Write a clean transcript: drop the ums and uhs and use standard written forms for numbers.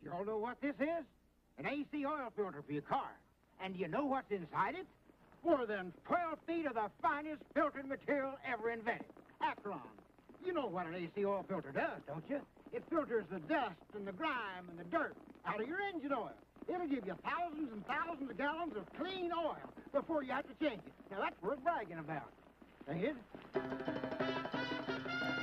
You all know what this is? An AC oil filter for your car. And do you know what's inside it? More than 12 feet of the finest filtered material ever invented. Akron. You know what an AC oil filter does, don't you? It filters the dust and the grime and the dirt out of your engine oil. It'll give you thousands and thousands of gallons of clean oil before you have to change it. Now, that's worth bragging about. Ain't it?